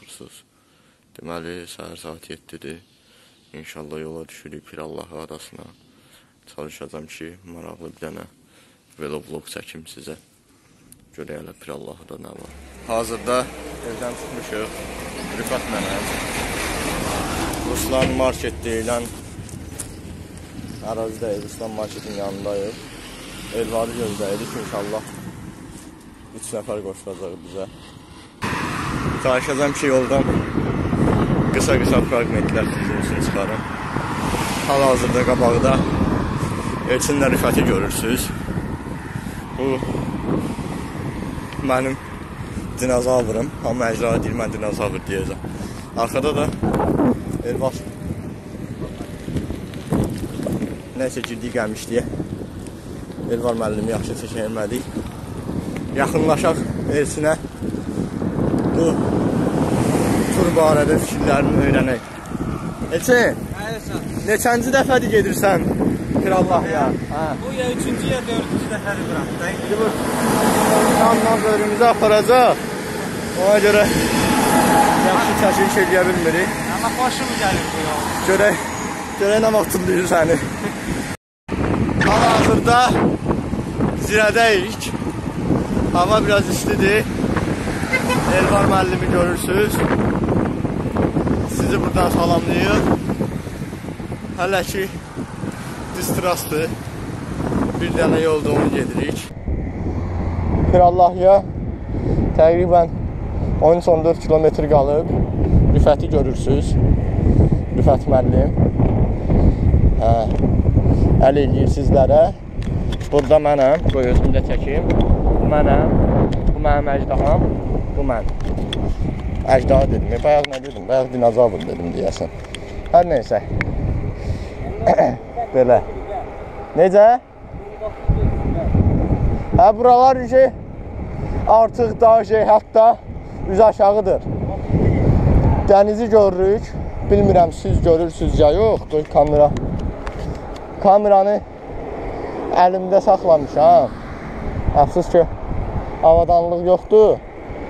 baxırsınız. Deməli, səhər saat 7-dir. İnşallah yola düşürük Pirallahı adasına. Çalışacağım ki, maraqlı bir dənə vlog çəkim sizə. Görək hələ Pirallahıda nə var. Hazırda evdən çıxmışıq. Rüfət mənəm. Ruslan market deyilən ərazidəyik. Ruslan marketin yanındayıq. Elvarı gözləyirik inşallah. 3 nəfər qoşulacaq bizə. Çalışacağım ki, yoldan qısa fragmentlər sizin üçün çıxarım. Hal-hazırda qabaqda Elçinlə Rüfəti görürsünüz. Bu mənim dinozavrum. Amma əcra deyir, mən dinozavr deyəcəm. Arxada da Elvar. Nəysə girdik gəlmişliyə. Elvar müəllimi yaxşı çəkilmədik. Yaxınlaşaq Elçinə. Bu tur barədə fikirlərini öyrənək. Elçin, neçənci dəfədir gedirsən Pirallahıya? Bu ya 3-cü ya 4-cü dəfədir bıraxdıq. Bu yandan bölümümüzü aparacaq. Ona görə yaxşı çəkiliş eləyə bilmirik. Amma xoşum gəlir bu yol. Görək nə vaxt tutulur səni. Hal-hazırda zirədəyik. Hava biraz istidir. Elvar müəllimi görürsünüz. Sizi buradan salamlayır. Hələ ki distrasdır. Bir dənə yolda onu gedirik. Pirallahıya təqribən 13-14 kilometr qalıb. Rüfəti görürsünüz. Rüfət müəllim. Əl eləyir sizlərə. Burada mənəm. Qoy özümdə çəkim. Bu mənəm. Bu mənim əjdaham. Bu mən. Əcdaha dedim. Bayaq nə dedim? Bayaq dinozavr dedim deyəsən. Hər neysə. Belə. Necə? Buralar artıq daha hətta üz aşağıdır. Dənizi görürük. Bilmirəm siz görürsünüz ya yox. Qoy kameranı əlimdə saxlamışam. Əfsus ki, avadanlıq yoxdur.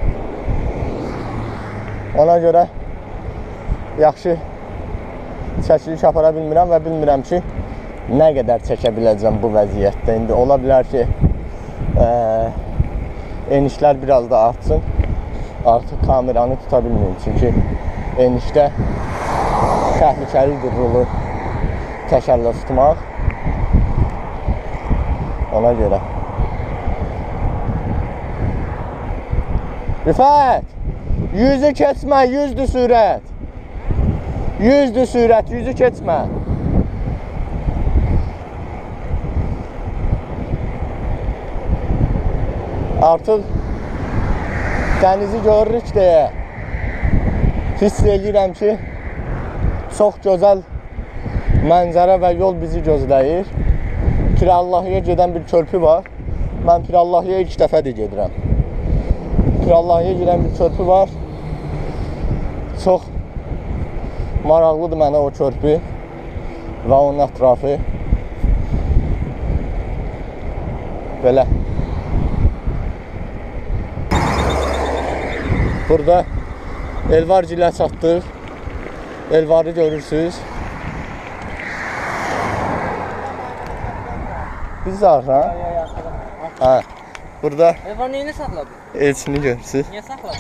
Ona görə yaxşı çəkiliş apara bilmirəm və bilmirəm ki, nə qədər çəkə biləcəm bu vəziyyətdə. İndi ola bilər ki, enişlər biraz da artsın. Artıq kameranı tuta bilməyim. Çünki enişdə təhlükəlidir rulu təkərlə tutmaq. Ona görə. Rüfət! 100'ü keçmə, 100'dür sürət. 100'dür sürət, 100'ü keçmə. Artıq dənizi görürük deyə hiss edirəm ki, çox gözəl mənzərə və yol bizi gözləyir. Pirallahıya gedən bir körpü var. Mən Pirallahıya ilk dəfədir gedirəm. Pirallahıya gedən bir körpü var. Çox maraqlıdır mənə o körpü və onun ətrafı. Belə. Burada Elvargilə çatdıq. Elvarı görürsünüz. Biz de arxan. Ha. Burada Elvar neyini saxladı? Elçini görürsünüz. Niyə saxladı?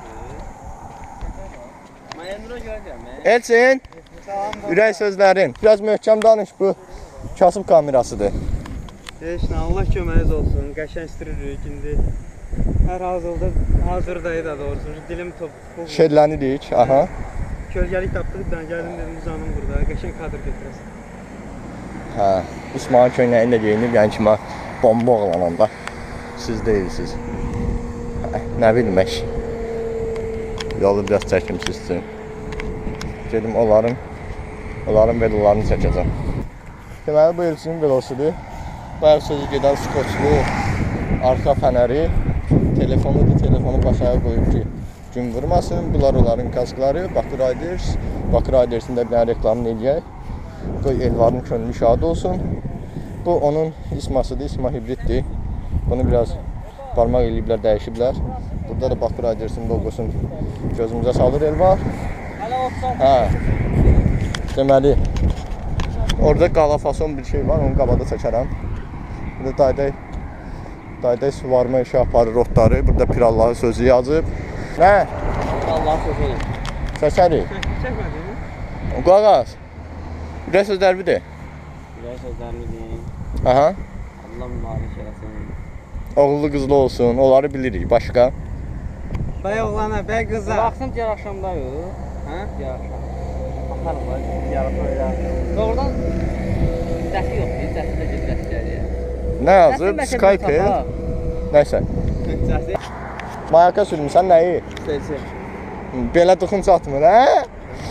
Mən bura görürəm. Elçin, ürək sözlərin. Biraz möhkəm danış, bu kasıb kamerasıdır. Heç nə, Allah köməyiniz olsun. Qəşəngləşdiririk indi. Hər hazırdaydı da doğrusu. Dilim top. Şerlənirik, aha. Kölgəlik tapdıq, gəldim dedim uzanım burada. Qəşəng kadr götürəsən. Hə, İsmail köynəyini də geyinib, yəni ki, mən bomba oğlananda. Siz deyilsiniz. Nə bilmək. Yolu biraz çəkim sizsin. Gedim onların velolarını çəkəcəm. Deməli, bu Elçinin velosidir. Bayaq sözü gedən skoçlu, arxa fənəri, telefonudur, telefonu başaya qoyub ki, gün vurmasın. Bunlar onların kaskları, Bakı Riders'in də bir dənə reklamını eləyək. Qoy Elvarın könlü şad olsun. Bu onun ismasıdır, isma hibriddir. Bunu biraz barmaq eləyiblər, dəyişiblər. Burada da Batur Adirsin loqosun gözümüzə salır Elvar. Hə. Deməli, orada qala fason bir şey var, onu qabada çəkərəm. Burada Dayday suvarma işi aparır otları. Burada Pirallahı sözü yazıb. Nə? Allah sözü. Çəkərik. Çəkmədin? Qağaz. Ürək sözlər bir de. Ürək sözlərini deyim. Aha. Allah mübarək eləsin. Oğullu qızlı olsun, onları bilirik. Başqa? Bəy oğlana, bəy qıza. Baxsın diğer axşamda yox. Hə? Diğer axşam. Baxarım var, diğer axşam. Doğrudan dəxi yoxdur, dəxi də gedək gəlir. Nə yazıb? Skype. Nəysə. Mayaka sürmüsən nəyi? Sesi. Belə dıxım satmır, hə?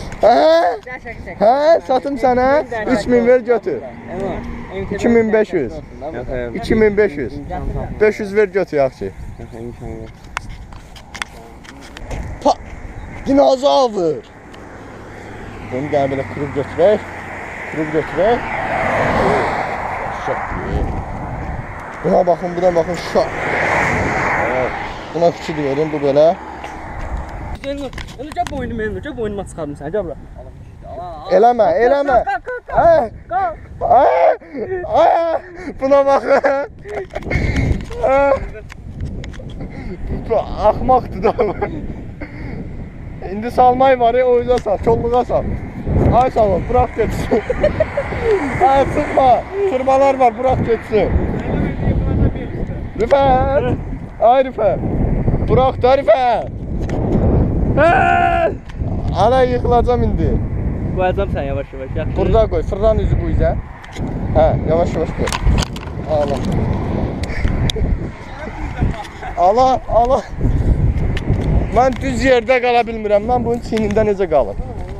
Hə? Satım sənə 3000 ver götür. 2500. 2500. 500 ver götür yaxşı. Dinozavr. Bunu gələ belə qırıb götürək. Qırıb götürək. Buna baxın, buna baxın. Buna fikir verin, bu belə. Necə boynuma çıxardım sən, gəl bura. Eləmə, eləmə. Buna baxın. Bu axmaqdır da. İndi salmayı var, o yüzden sal, çolluğa sal. Ay salın, bırak geçsin. Ay sıkma, tırmalar var, bırak geçsin. Rüfət, ay Rüfət. Bırak da Rüfət. Ana yıkılacağım indi. Qoyacam sən yavaş yavaş. Burada koy, fırlan üzü bu yüzden. Hə, yavaş yavaş koy. Allah. Allah, Allah. Mən düz yerdə qala bilmirəm. Mən bunun çiynində necə qalım?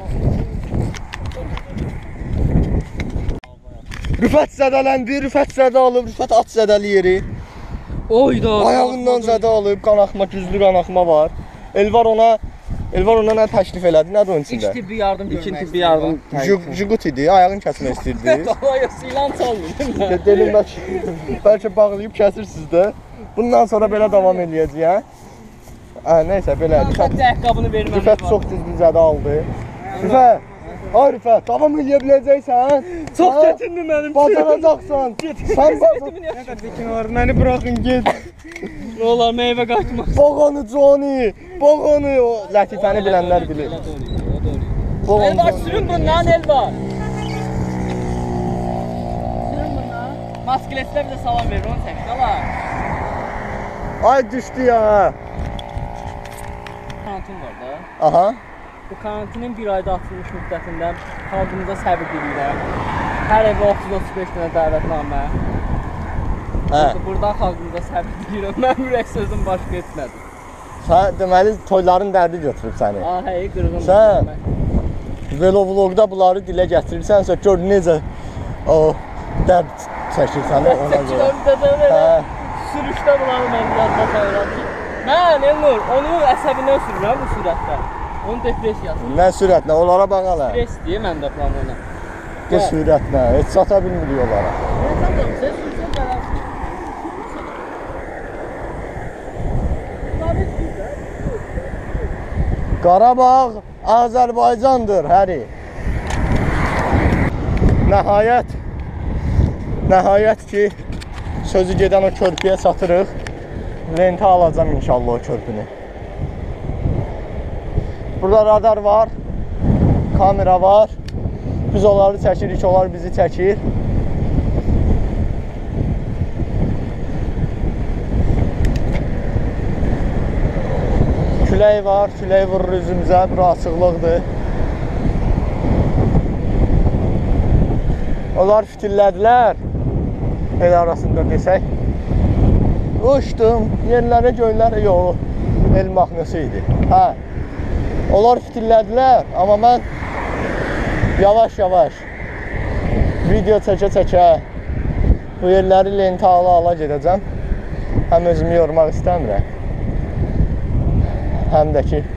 Rüfət zədələndi, Rüfət zədə alıb, Rüfət at zədəli yeri. Oyda. Ayağından zədə alıb, qanaxma, güclü qanaxma var. Elvar ona nə təklif elədi, nədir onun içində? İki tibbi yardım, ikinci tibbi yardım. Jugut idi, ayağını kəsmək istəyirdi. Davaya silan çalmıyor. Dedim bəlkə bağlayıb kəsirsiniz də. Bundan sonra belə davam eləyəcəyəm. Neysə belə. Rüfət çox düzgün zədə aldı. Rüfət, ay Rüfət, davam eləyə biləcəksən. Çox çətindir mənim. Bacaracaqsan. Sən bacaracaqsan. Məni buraxın, get. Nə olar, meyvə qaçmaq. Boğanı Johnny, boğanı. O lətifəni bilənlər bilir. Elvar sürün bundan, Elvar. Sürün bundan. Maskeletlər bizə salam verir, onu çək, qalar. Ay düşdü ya. Karantin var da. Aha. Bu karantinin bir ayda açılmış müddətində xalqımıza səbir diləyirəm. Hər evə 30-35 dənə dəvətnamə. Hə. Buradan xalqımıza səbir diləyirəm. Mən ürək sözüm başqa etmədim. Sən deməli toyların dərdi götürüb səni. Hey, qırğın. Sən Velovlogda bunları dilə gətirirsənsə gör necə o dərd çəkirsən ona görə. Hə. Sürüşdə bunları mən yazmaq ayıram ki, mən Elnur, onu əsəbindən sürürəm bu sürətdə. Onun depressiyası. Nə sürətlə? Onlara bax hələ. Stress deyə məndə plan ona. Nə sürətlə? Heç çata bilmirik onlara. Mən çatam, sən sürsən gələrsin. Qarabağ Azərbaycandır, həri. Nəhayət ki, sözü gedən o körpüyə çatırıq. Lentə alacam inşallah o körpünü. Burada radar var, kamera var. Biz onları çəkirik, onlar bizi çəkir. Külək var, külək vurur üzümüzə, bura açıqlıqdır. Onlar fitillədilər. El arasında desək. Uçdum, yerlərə, göylərə, yox, el mahnısı idi. Hə, onlar fitillədilər, amma mən yavaş-yavaş video çəkə-çəkə bu yerləri lentə ala gedəcəm. Həm özümü yormaq istəmirəm, həm də ki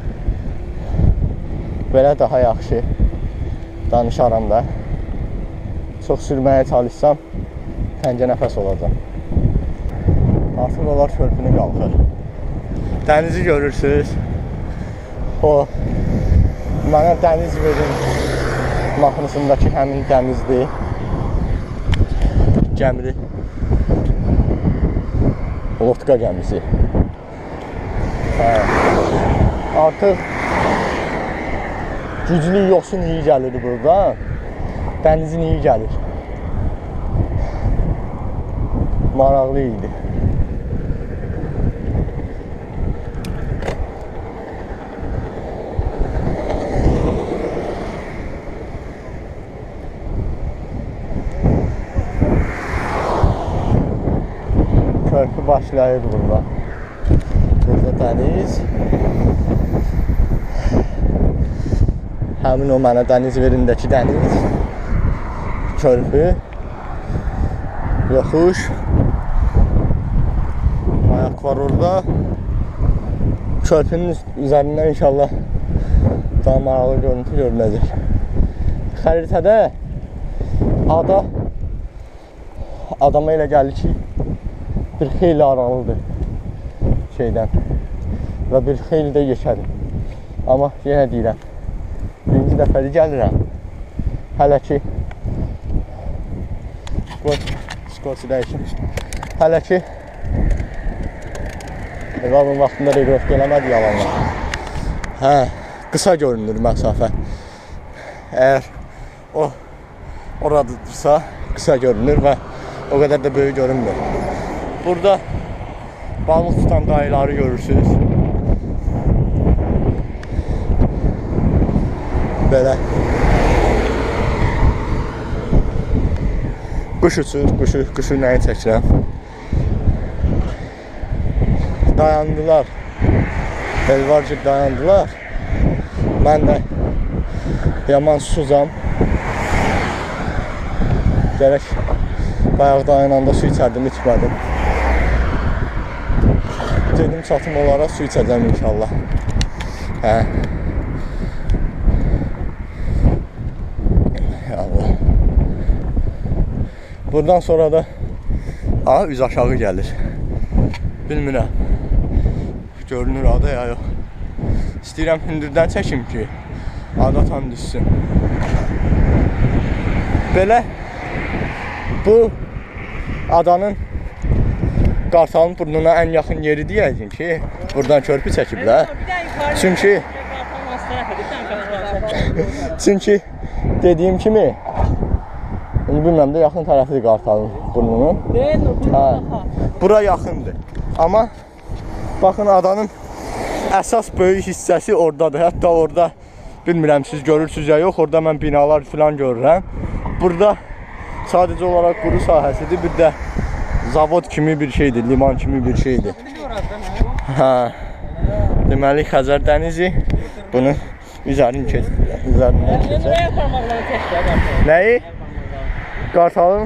belə daha yaxşı danışaram da. Çox sürməyə çalışsam təngə nəfəs olacaq. Artıq onlar körpünü qalxır. Dənizi görürsünüz. O mənə dəniz verin mahnısındakı həmin dənizdir. Gəmri. Lotka gəmisi. Artıq güclü yosun iyi gəlir burada. Dənizin iyi gəlir. Maraqlı idi. Körpü başlayır burada. Burada dəniz. Həmin o mənə dəniz verindəki dəniz. Körpü. Yoxuş. Ayak var orada. Körpünün üzərindən inşallah daha maraqlı görüntü görünəcək. Xəritədə adama elə gəlir ki, bir xeyli aralıdır şeydən və bir xeyli də yekədir. Amma yenə deyirəm, birinci dəfəli gəlirəm. Hələ ki skorçu dəyişim. Hələ ki Rabın vaxtında reqrafik eləmədi yalanlar. Qısa görünür məsafə. Əgər oradadırsa qısa görünür və o qədər də böyük görünmür. Burada balıq tutan dayıları görürsünüz. Belə. Quş uçur, quşu nəyi çəkirəm. Dayandılar. Elvarcıq dayandılar. Mən də yaman susuzam. Gərək bayaq dayananda su içərdim, içmədim. Dedim çatım olaraq su içəcəm inşallah. Allah. Buradan sonra da üz aşağı gəlir. Bilmirəm. Görünür ada ya yox. İstəyirəm hündürdən çəkim ki, ada tam düşsün. Belə bu adanın Qartalın burnuna ən yaxın yeri deyəcəm ki, buradan körpü çəkiblər. Çünki dediyim kimi bilmirəm də yaxın tərəfidir Qartalın burnunun. Bura yaxındır. Amma baxın adanın əsas böyük hissəsi oradadır. Hətta orada bilmirəm siz görürsünüz ya yox, orada mən binalar falan görürəm. Burada sadəcə olaraq quru sahəsidir, bir də zavod kimi bir şeydir, liman kimi bir şeydir. Deməli Xəzər dənizi bunun üzərindən keçir. Nəyi? Qartalın?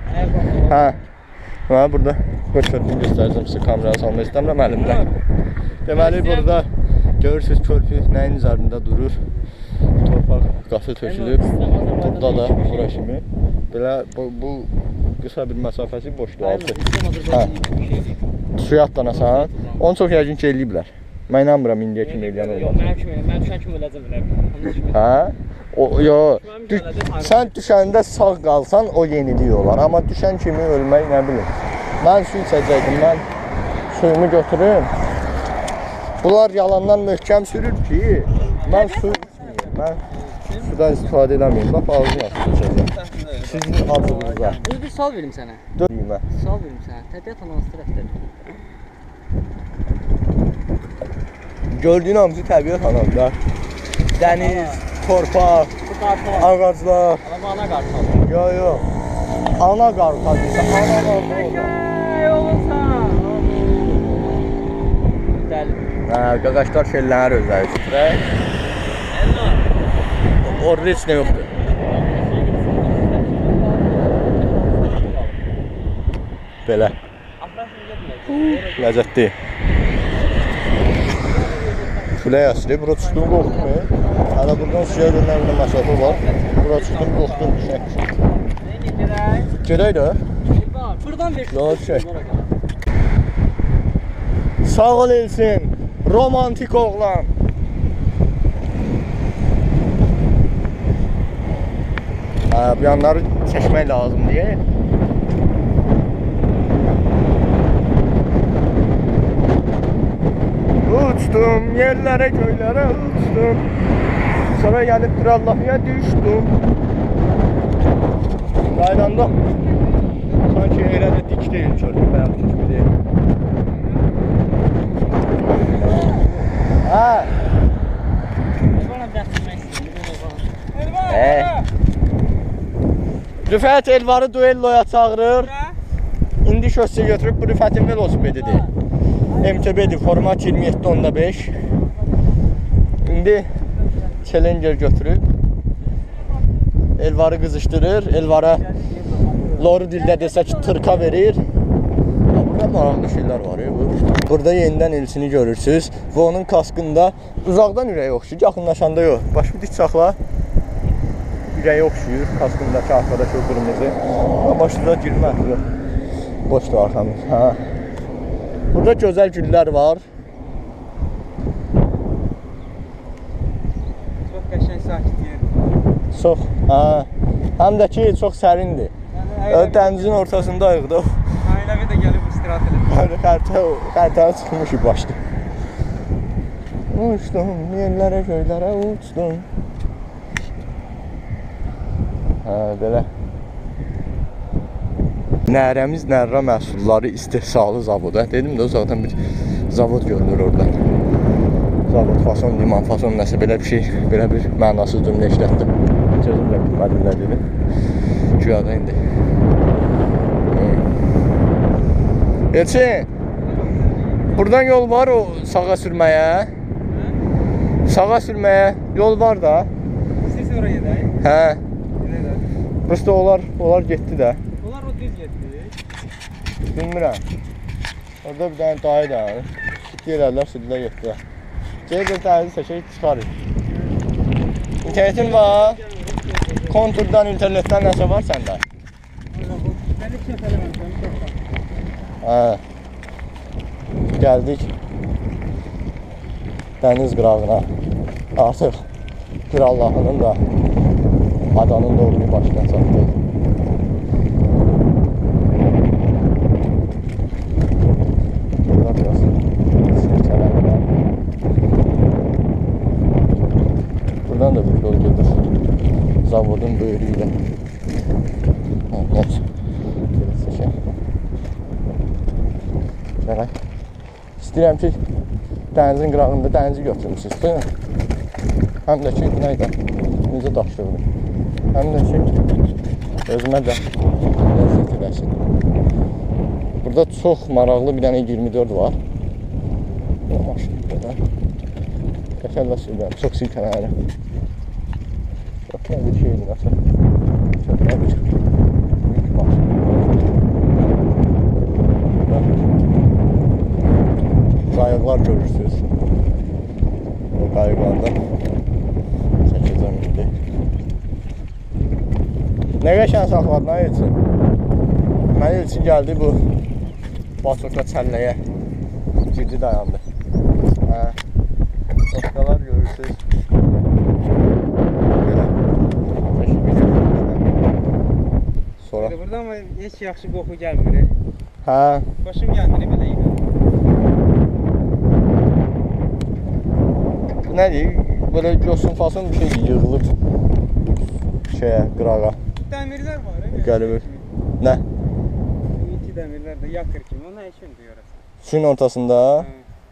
Burada körpünü göstərəcəm sizə, kameraya salmaq istəmirəm əlimdə. Deməli burada görürsünüz körpü nəyin üzərində durur. Torpaq qası tökülüb. Burada da bura kimi. Belə bu qısa bir məsafəsi boşdur altı. Suya atlanasan, onu çox yəqin ki eləyiblər. Mən inanmıram indiyə kimi eləyən olmaz. Mən düşən kimi öləcəm. Sən düşəndə sağ qalsan o yenilik olar. Amma düşən kimi ölmək nə bilim. Mən su içəcəkdim, mən suyumu götürüm. Bunlar yalandan möhkəm sürür ki, mən su içməyim. Mən sudan istifadə eləməyim. Bax, ağzını açıb içəcəm. Sizin acılığınıza. Bir sual verim sənə. Dönmə. Sual verim sənə. Təbiət anansı tərəfdədir. Gördüyün hamısı təbiət anamda. Dəniz, torpaq, ağaclar. Amma ana qartal. Yox. Ana qartal isə ana qartal. Qaqaşlar şellənər özləri sütürək. Orada heç nə yoxdur. Belə. Ləzzətli. Külək əsri. Bura çıxdım, qorxdum. Hələ buradan suya görünən bir məsafə var. Bura çıxdım, qorxdum. Gedək də. Buradan ver. Yox, düşək. Sağ ol Elsin. Romantik oğlan. Bu yanları çəkmək lazım diye. Uçtum yerlere göylere uçtum. Sonra gelip Allah'ya düştüm. Qaydanda sanki elə də dik deyil çölün bayaq kimi deyil. Ha. Rüfət Elvarı duelloya çağırır. İndi şössə götürüb bu Rüfətin velosipedidir. MTB'dir, format 27.5. İndi Challenger götürüb Elvarı qızışdırır. Elvara Loru dildə desək tırka verir. Burada maraqlı şeylər var. Burada yenidən Elsini görürsünüz. Və onun kaskında uzaqdan ürəyi oxşuyur, yaxınlaşanda yox. Başqa dik saxla. Ürəyi oxşuyur. Kaskındakı arkadakı o qırmızı. Başlıca girmez. Boşdur arxamız. Ha. Burada gözəl güllər var. Çox qəşəng sakit yerdir. Çox. Ha. Həm də ki çox sərindir. Dənizin ortasındayıq da. Ailəvi də gəlib istirahət edir. Xərtəyə çıxmışıq başda. Uçdum, yerlərə, göylərə uçdum. Belə. Nərəmiz Nərra məhsulları istehsalı zavodu. Dedim də uzaqdan bir zavod görünür orada. Zavod, fason, liman, fason nəsə belə bir şey, belə bir mənasız cümlə işlətdim. Sözüm də bilmədim nə dedim. Güyada indi. Elçin, buradan yol var o sağa sürməyə. Sağa sürməyə yol var da. İstəyirsən oraya gedək? Hə. Gedək. Prosta onlar getdi də. Onlar o düz getdi. Bilmirəm. Orada bir dənə dayı da. Gelərlər, sürdülər getdilər. Gəlib dənizi çəkək çıxarıq. İnternetin var. Konturdan, internetdən nəsə var səndə? Mən heç nə eləməmişəm. Hə. Gəldik dəniz qırağına. Artıq Pirallahının da adanın doğru başına çatdı. Burada biraz sirkələnirəm. Buradan da bir yol gedir. Zavodun böyrüyle. Evet. Gələk. İstəyirəm ki, dənizin qırağında dənizi götürmüşsünüz, değil mi? Həm də ki, nəydə? Necə daşlıqdır. Həm də ki, özümə də ləzzət edəsin. Burada çox maraqlı bir dənə 24 var. Bu maşın da. Təkərlə sürürəm, çox silkələnərəm. Çox nə bir şeydir, nəsə. Çox nə bir büyük maşın. Qayıqlar görürsünüz. O qayıqlardan çəkəcəm indi. Nə qəşən saxladın, nə Elçin? Mən Elçin gəldi bu Batokla çəlləyə girdi dayandı. Başqalar görürsünüz. Belə. Sonra. Buradan ama heç yaxşı qoxu gəlmir. Hə. Başım gəlmir belə idi. Ne diyeyim, böyle yosun fason bir şey yığılıb şeye, qırağa. Dəmirlər var, Qəribə. Nə? İki dəmirlər də yakır kimi, o nə üçün diyor orası? Suyun ortasında.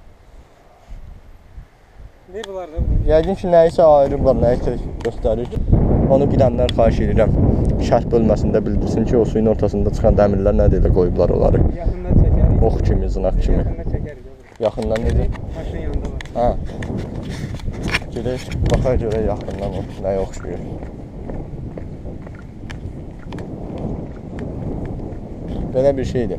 Ne bunlar da bu? Yəqin ki, nəyisə ayırıblar, nəyisə göstərir. Onu bilənlər xahiş edirəm. Şərh bölməsində bildirsin ki, o suyun ortasında çıxan dəmirlər nədir elə qoyublar onları. Yaxından çəkərik. Ox kimi, zınaq kimi. Yaxından çəkərik. Yaxından necə? Maşın yanında var. Ha. Gedək, baxaq görək yaxından o nəyə oxşuyur. Belə bir şeydir.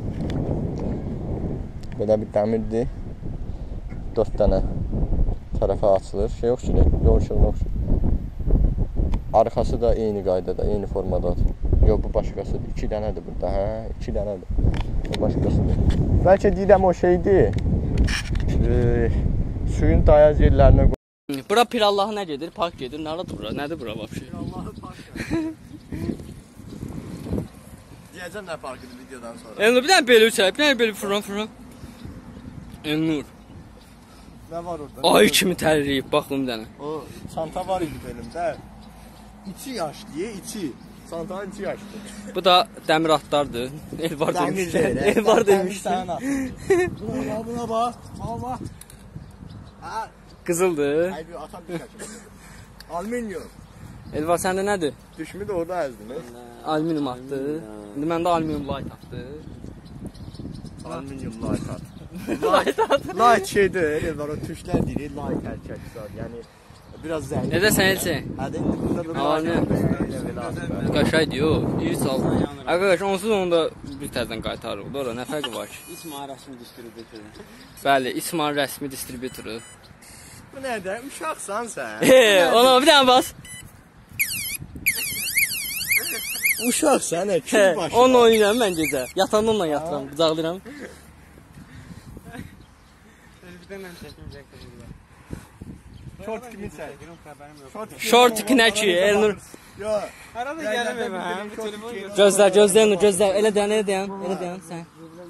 Belə bir dəmirdir. 4 dənə tərəfə açılır. Şey oxşuyur, yol işığına oxşuyur. Arxası da eyni qaydada, eyni formadadır. Yox, bu başqasıdır. 2 dənədir burada, hə? 2 dənədir. Bu başqasıdır. Bəlkə deyirəm o şeydir. Suyun dayaz yerlərinə Bura Pirallahı nə gedir? Park gedir. Nədir bura? Nədir bura vəbşi? Pirallahı park. Deyəcəm nə parkıdır videodan sonra. Elnur bir dənə belə uçaq, bir dənə belə fıran. Elnur. Nə var orada? Ay kimi tərləyib, bax bunu bir dənə. O çanta var idi belimdə. İçi yaşlı, içi. Çantanın içi yaşlı. Bu da dəmir atlardır. Elvar demişlər. Elvar demişlər. Buna bax. Baba. Ha, Qızıldır. ay bir atam bir çəkim. Alüminium. Elvar səndə nədir? Düşmü də orada əzdiniz. Alüminium atdı. İndi məndə alüminium light atdı. Alüminium light at. Light şeydir, var o tuşlar deyir, light hərəkət. Yəni biraz zəngin. Necə sən elçi? Hadi indi burada da Aynen. Qaşay diyor. İyi sal. Arkadaş onsuz onu da bir tərdən qaytarırıq. Doğru, nə fərqi var ki? İsmail rəsmi distribütörü. Bəli, İsmail rəsmi distribütoru. Bu nədir? Uşaqsan sən. Ona bir dənə bas. Uşaqsan, kim başı? Onunla oynayıram mən gecə. Yatanda onunla yatıram, qucaqlayıram. Bir dənə çəkməyəcək burada. Şort kimi çək. Şort kinəki, Elnur. Yo. Arada gəlim evə, hə? Bu telefon Gözlə. Elə dayan sən.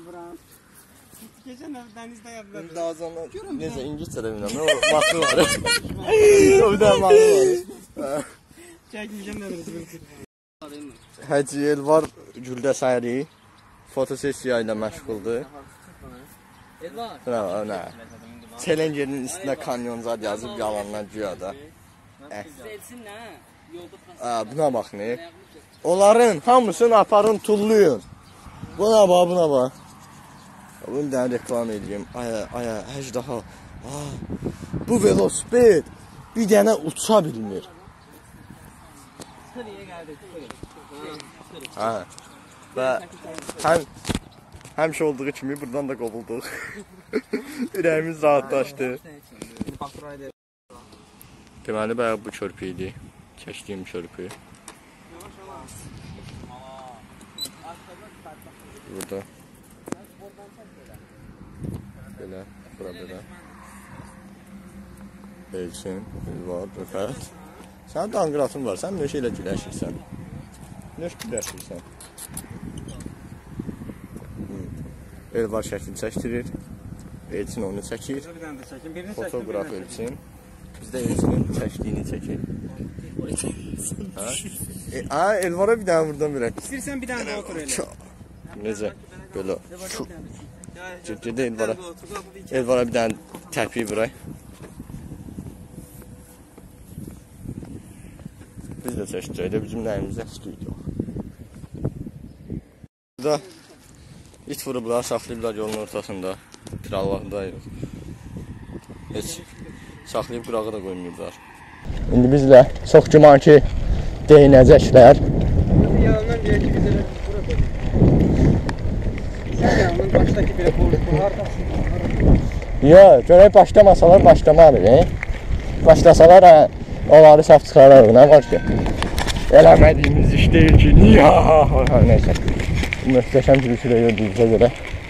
Keçən dəfə dənizdə yapdılar. Dazanlar. Necə İngiliscə də bilmirəm. O mahnı var. O bir dənə mahnı var. Çəkmişəm də belə. Hacı Elvar Güldə Səhəri fotosessiya ilə məşğuldur. Elvar. Nə? Challenger'in üstünə kanyonzad yazıb yalanlar güya da. Selsin nə? Yolda Buna bax ne? Onların hamısını aparın tulluyun. Buna bax. Bunu da reklam edeyim. Aya, əjdaha. Bu velosiped bir dənə uça bilmir. Və həmişə olduğu kimi buradan da qovulduq. Ürəyimiz rahatlaşdı. Deməli, bəyə bu körpü idi. Keçdiyim körpü. Burada. Belə, bura belə. Elçin, Elvar, Rüfət. Sənin danqıratın var, sən nöş ilə güləşirsən. Nöş güləşirsən. Elvar şəkil çəkdirir. Elçin onu çəkir. Fotoqraf Elçin. Biz də Elçinin çəkdiyini çəkir. Elvara bir dənə buradan bilək. İstəyirsən bir dənə də otur elə. Necə? Belə. Gedə Elvara bir dənə təpiyi vuraq. Biz də çəkəcək də bizim nəyimizdə stüdyo. Burada it vurublar, saxlayıblar yolun ortasında. Pirallahındayıq. Heç saxlayıb qırağı da qoymayıblar. İndi bizlə çox güman ki deyinəcəklər. Yalandan deyək ki, biz elə bura qoyuyoruz. Sən yanının başdakı belə qoyuyorsun, haradasın? Yox, görək başlamasalar başlamarıq. Başlasalar onları səhv çıxararıq, nə var ki? Eləmədiyimiz iş deyil ki, niyə? Neysə, möhtəşəm gülüşü də gördüyünüzə görə.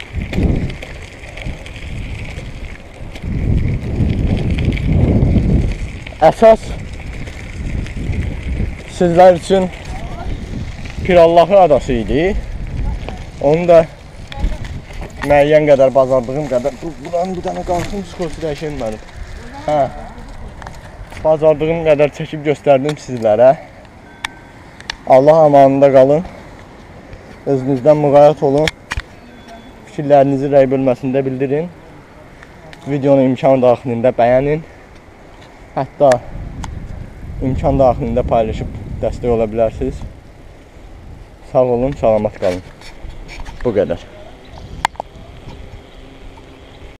Əsas sizlər üçün Pirallahı adası idi. Onu da müəyyən qədər bazardığım qədər buranın bir dənə qalxın psixoloji dəyişən mənim. Bazardığım qədər çəkib göstərdim sizlərə. Allah amanında qalın. Özünüzdən müğayət olun. Fikirlərinizi rəy bölməsində bildirin. Videonu imkan daxilində bəyənin. Hətta imkan daxilində paylaşıb dəstək ola bilərsiniz. Sağ olun, salamat qalın. Bu qədər.